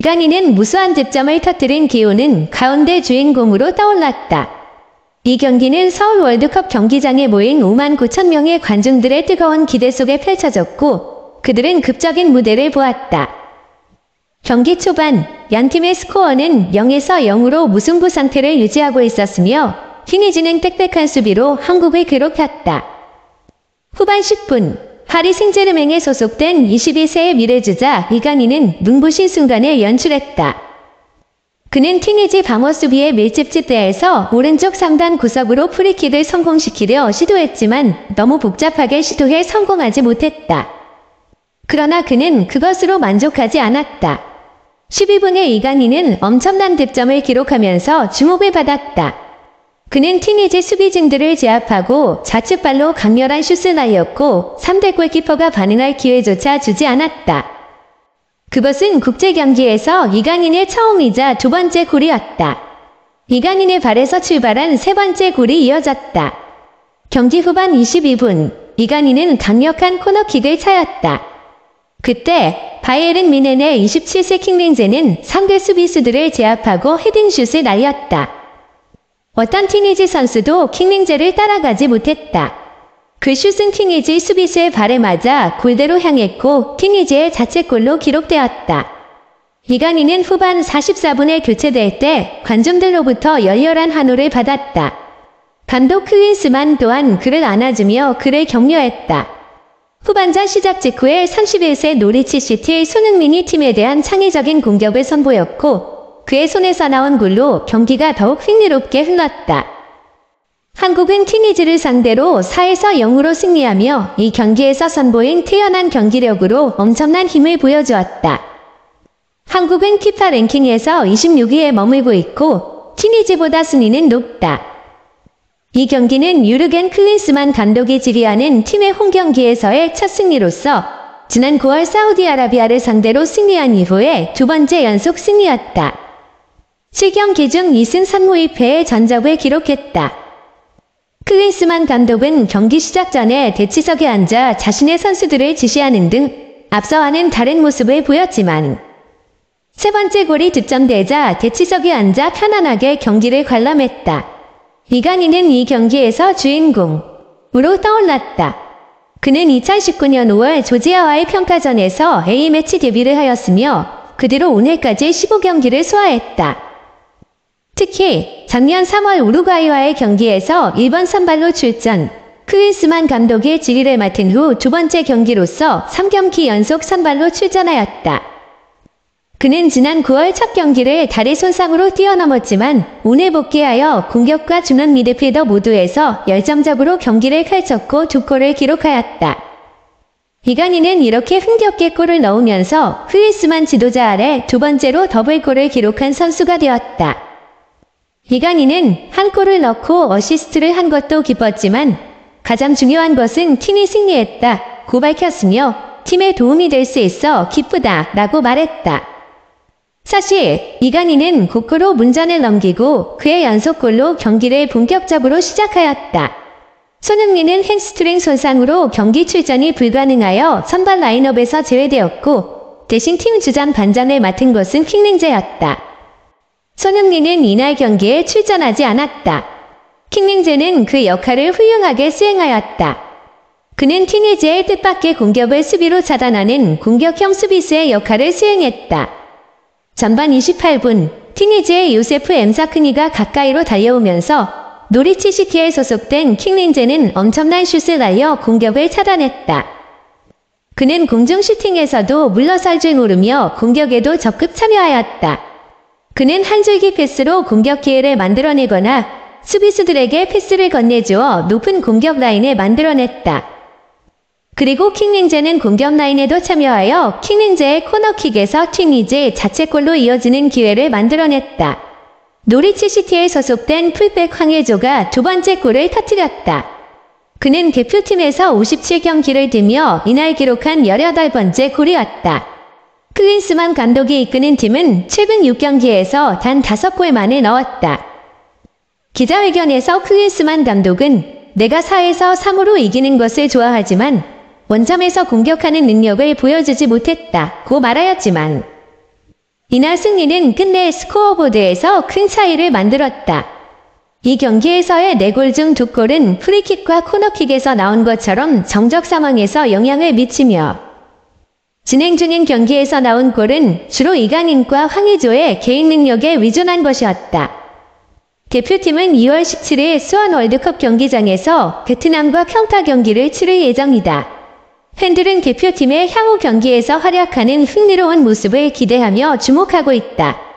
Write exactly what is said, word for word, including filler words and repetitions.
이강인은 무수한 득점을 터뜨린 기호는 가운데 주인공으로 떠올랐다. 이 경기는 서울 월드컵 경기장에 모인 오만 구천 명의 관중들의 뜨거운 기대 속에 펼쳐졌고 그들은 극적인 무대를 보았다. 경기 초반 양팀의 스코어는 영에서 영으로 무승부 상태를 유지하고 있었으며 튀니지는 빽빽한 수비로 한국을 괴롭혔다. 후반 십 분 파리 생제르맹에 소속된 이십이 세의 미래주자 이강인은 눈부신 순간을 연출했다. 그는 튀니지 방어 수비의 밀집지대에서 오른쪽 상단 구석으로 프리킥을 성공시키려 시도했지만 너무 복잡하게 시도해 성공하지 못했다. 그러나 그는 그것으로 만족하지 않았다. 십이 분에 이강인은 엄청난 득점을 기록하면서 주목을 받았다. 그는 튀니지 수비진들을 제압하고 좌측발로 강렬한 슛을 날렸고 상대 골키퍼가 반응할 기회조차 주지 않았다. 그것은 국제경기에서 이강인의 처음이자 두 번째 골이었다. 이강인의 발에서 출발한 세 번째 골이 이어졌다. 경기 후반 이십이 분, 이강인은 강력한 코너킥을 차였다. 그때 바이에른 뮌헨의 이십칠 세 킹링제는 상대 수비수들을 제압하고 헤딩슛을 날렸다. 어떤 튀니지 선수도 킹링제를 따라가지 못했다. 그 슛은 튀니지 수비수의 발에 맞아 골대로 향했고 튀니지의 자책골로 기록되었다. 이강인은 후반 사십사 분에 교체될 때 관중들로부터 열렬한 환호를 받았다. 감독 클린스만 또한 그를 안아주며 그를 격려했다. 후반전 시작 직후에 삼십일 세 노리치 시티의 손흥민이 팀에 대한 창의적인 공격을 선보였고 그의 손에서 나온 골로 경기가 더욱 흥미롭게 흘렀다. 한국은 튀니지를 상대로 사에서 영으로 승리하며 이 경기에서 선보인 태연한 경기력으로 엄청난 힘을 보여주었다. 한국은 피파 랭킹에서 이십육 위에 머물고 있고 튀니지보다 순위는 높다. 이 경기는 유르겐 클린스만 감독이 지휘하는 팀의 홈경기에서의 첫 승리로서 지난 구월 사우디아라비아를 상대로 승리한 이후에 두 번째 연속 승리였다. 칠 경기 중 이 승 삼 무 이 패의 전적을 기록했다. 클린스만 감독은 경기 시작 전에 대치석에 앉아 자신의 선수들을 지시하는 등 앞서와는 다른 모습을 보였지만 세 번째 골이 득점되자 대치석에 앉아 편안하게 경기를 관람했다. 이강인은 이 경기에서 주인공으로 떠올랐다. 그는 이천십구 년 오월 조지아와의 평가전에서 A매치 데뷔를 하였으며 그 뒤로 오늘까지 십오 경기를 소화했다. 특히 작년 삼월 우루과이와의 경기에서 일 번 선발로 출전, 클린스만 감독의 지휘를 맡은 후 두 번째 경기로서 삼 경기 연속 선발로 출전하였다. 그는 지난 구월 첫 경기를 다리 손상으로 뛰어넘었지만 오늘 복귀하여 공격과 중원 미드필더 모두에서 열정적으로 경기를 펼쳤고 두 골을 기록하였다. 이강인은 이렇게 흥겹게 골을 넣으면서 클린스만 지도자 아래 두 번째로 더블골을 기록한 선수가 되었다. 이강인은 한 골을 넣고 어시스트를 한 것도 기뻤지만 가장 중요한 것은 팀이 승리했다 고 밝혔으며 팀에 도움이 될 수 있어 기쁘다 라고 말했다. 사실 이강인은 곧골로 문전을 넘기고 그의 연속골로 경기를 본격적으로 시작하였다. 손흥민은 햄스트링 손상으로 경기 출전이 불가능하여 선발 라인업에서 제외되었고 대신 팀 주장 반장을 맡은 것은 킹링제였다. 손흥민은 이날 경기에 출전하지 않았다. 킹링제는 그 역할을 훌륭하게 수행하였다. 그는 튀니지의 뜻밖의 공격을 수비로 차단하는 공격형 수비수의 역할을 수행했다. 전반 이십팔 분, 튀니지의 요세프 엠사크니가 가까이로 달려오면서 노리치 시티에 소속된 킹링제는 엄청난 슛을 날려 공격을 차단했다. 그는 공중 슈팅에서도 물러설 줄 모르며 공격에도 적극 참여하였다. 그는 한 줄기 패스로 공격 기회를 만들어내거나 수비수들에게 패스를 건네주어 높은 공격 라인을 만들어냈다. 그리고 킹링제는 공격 라인에도 참여하여 킹링제의 코너킥에서 튀니지 자책골로 이어지는 기회를 만들어냈다. 노리치 시티에 소속된 풀백 황혜조가 두 번째 골을 터뜨렸다. 그는 대표팀에서 오십칠 경기를 뛰며 이날 기록한 열여덟 번째 골이었다. 클린스만 감독이 이끄는 팀은 최근 육 경기에서 단 다섯 골 만에 넣었다. 기자회견에서 클린스만 감독은 내가 사에서 삼으로 이기는 것을 좋아하지만 원점에서 공격하는 능력을 보여주지 못했다 고 말하였지만 이날 승리는 끝내 스코어보드에서 큰 차이를 만들었다. 이 경기에서의 네 골 중 두 골은 프리킥과 코너킥에서 나온 것처럼 정적 상황에서 영향을 미치며 진행 중인 경기에서 나온 골은 주로 이강인과 황의조의 개인 능력에 의존한 것이었다. 대표팀은 이월 십칠일 수원 월드컵 경기장에서 베트남과 평타 경기를 치를 예정이다. 팬들은 대표팀의 향후 경기에서 활약하는 흥미로운 모습을 기대하며 주목하고 있다.